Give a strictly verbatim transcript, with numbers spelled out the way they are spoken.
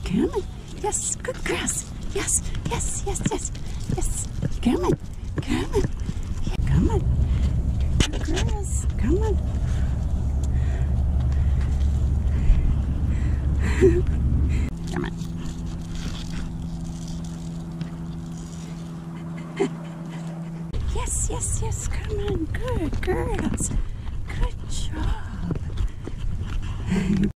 Come on. Yes, good girls. Yes, yes, yes, yes, yes. Come on, come on. Yeah, come on. Good girls. Come on. Come on. Yes, yes, yes. Come on. Good girls. Good job.